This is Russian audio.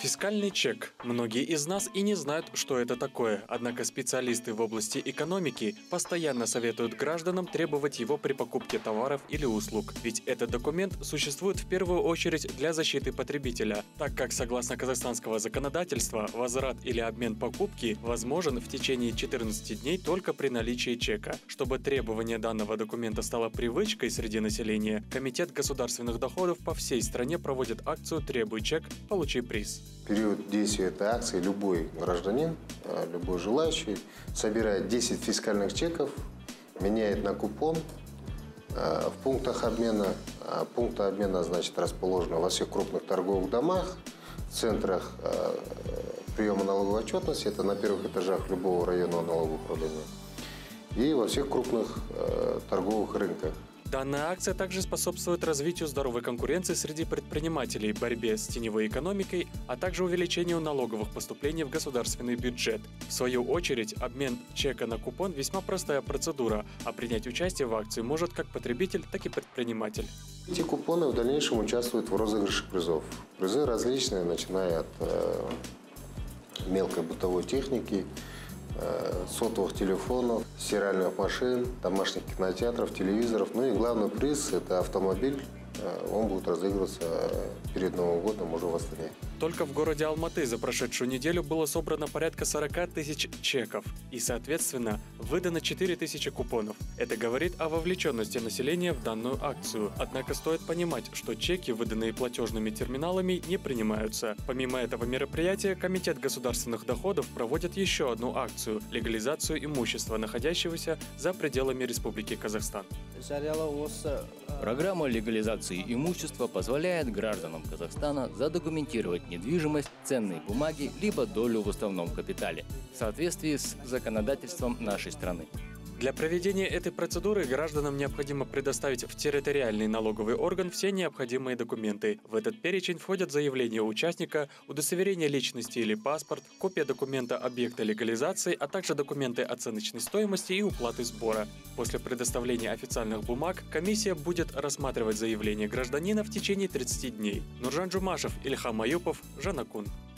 Фискальный чек. Многие из нас и не знают, что это такое, однако специалисты в области экономики постоянно советуют гражданам требовать его при покупке товаров или услуг, ведь этот документ существует в первую очередь для защиты потребителя, так как согласно казахстанского законодательства возврат или обмен покупки возможен в течение 14 дней только при наличии чека. Чтобы требование данного документа стало привычкой среди населения, Комитет государственных доходов по всей стране проводит акцию «Требуй чек, получи приз». В период действия этой акции любой гражданин, любой желающий собирает 10 фискальных чеков, меняет на купон в пунктах обмена. Пункты обмена, значит, расположены во всех крупных торговых домах, в центрах приема налоговой отчетности, это на первых этажах любого районного налогового управления, и во всех крупных торговых рынках. Данная акция также способствует развитию здоровой конкуренции среди предпринимателей, борьбе с теневой экономикой, а также увеличению налоговых поступлений в государственный бюджет. В свою очередь, обмен чека на купон весьма простая процедура, а принять участие в акции может как потребитель, так и предприниматель. Эти купоны в дальнейшем участвуют в розыгрыше призов. Призы различные, начиная от мелкой бытовой техники, сотовых телефонов, стиральных машин, домашних кинотеатров, телевизоров. Ну и главный приз – это автомобиль. Он будет разыгрываться перед Новым годом уже в Астане. Только в городе Алматы за прошедшую неделю было собрано порядка 40 тысяч чеков и, соответственно, выдано 4 тысячи купонов. Это говорит о вовлеченности населения в данную акцию. Однако стоит понимать, что чеки, выданные платежными терминалами, не принимаются. Помимо этого мероприятия, Комитет государственных доходов проводит еще одну акцию – легализацию имущества, находящегося за пределами Республики Казахстан. Программа легализации имущества позволяет гражданам Казахстана задокументировать недвижимость, ценные бумаги либо долю в основном капитале в соответствии с законодательством нашей страны. Для проведения этой процедуры гражданам необходимо предоставить в территориальный налоговый орган все необходимые документы. В этот перечень входят заявление участника, удостоверение личности или паспорт, копия документа объекта легализации, а также документы оценочной стоимости и уплаты сбора. После предоставления официальных бумаг комиссия будет рассматривать заявление гражданина в течение 30 дней. Нуржан Джумашев, Ильхам Аюпов, Жанакун.